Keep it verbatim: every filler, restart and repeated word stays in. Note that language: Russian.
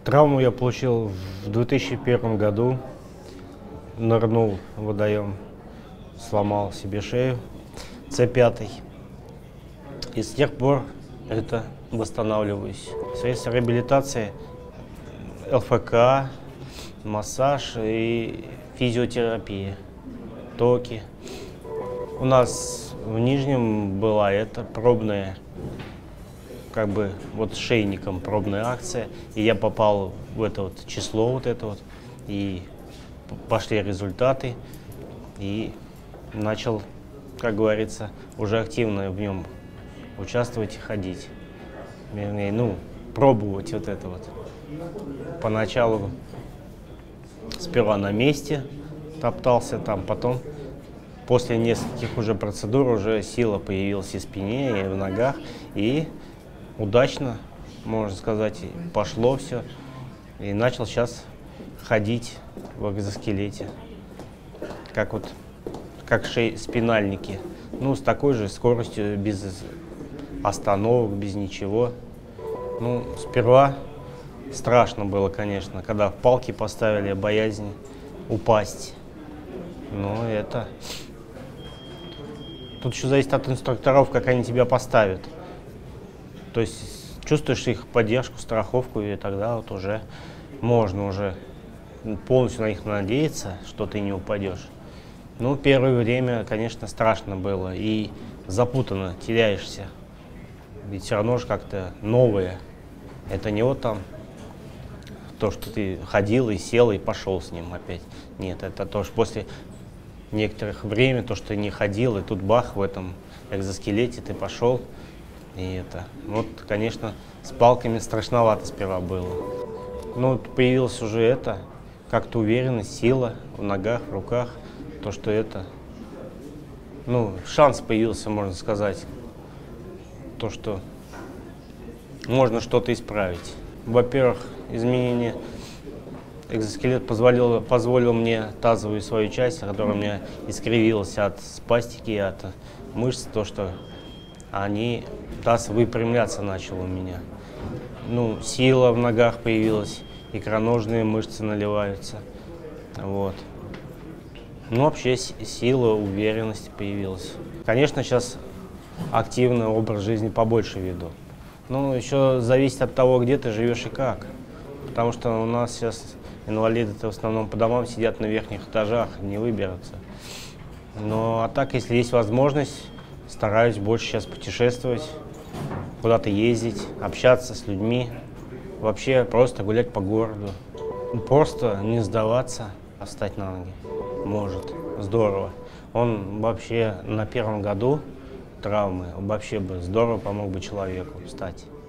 Травму я получил в две тысячи первом году. Нырнул в водоем, сломал себе шею, С пять. И с тех пор это восстанавливаюсь. Средства реабилитации, ЛФК, массаж и физиотерапия, токи. У нас в Нижнем была это пробная, как бы вот с шейником пробная акция, и я попал в это вот число вот это вот, и пошли результаты, и начал, как говорится, уже активно в нем участвовать и ходить. Вернее, ну, пробовать вот это вот. Поначалу сперва на месте топтался там, потом после нескольких уже процедур уже сила появилась и в спине, и в ногах, и удачно, можно сказать, пошло все. И начал сейчас ходить в экзоскелете, как вот, как шей, спинальники. Ну, с такой же скоростью, без остановок, без ничего. Ну, сперва страшно было, конечно, когда палки поставили, боязнь упасть. Но это... Тут еще зависит от инструкторов, как они тебя поставят. То есть чувствуешь их поддержку, страховку, и тогда вот уже можно уже полностью на них надеяться, что ты не упадешь. Ну, первое время, конечно, страшно было и запутанно, теряешься. Ведь все равно же как-то новое. Это не вот там то, что ты ходил и сел и пошел с ним опять. Нет, это тоже после некоторых времени, то, что ты не ходил, и тут бах, в этом экзоскелете ты пошел. И это, вот, конечно, с палками страшновато сперва было. Ну, появилась уже это, как-то уверенность, сила в ногах, в руках, то, что это, ну, шанс появился, можно сказать, то, что можно что-то исправить. Во-первых, изменение экзоскелет позволил, позволил мне тазовую свою часть, которая у меня искривилась от спастики, от мышц, то, что они, таз выпрямляться начал у меня. Ну, сила в ногах появилась, икроножные мышцы наливаются. Вот. Ну, вообще сила, уверенность появилась. Конечно, сейчас активный образ жизни побольше веду. Ну, еще зависит от того, где ты живешь и как. Потому что у нас сейчас инвалиды-то в основном по домам сидят на верхних этажах, не выберутся. Ну, а так, если есть возможность, стараюсь больше сейчас путешествовать, куда-то ездить, общаться с людьми. Вообще просто гулять по городу. Просто не сдаваться, а встать на ноги. Может. Здорово. Он вообще на первом году травмы вообще бы здорово помог бы человеку встать.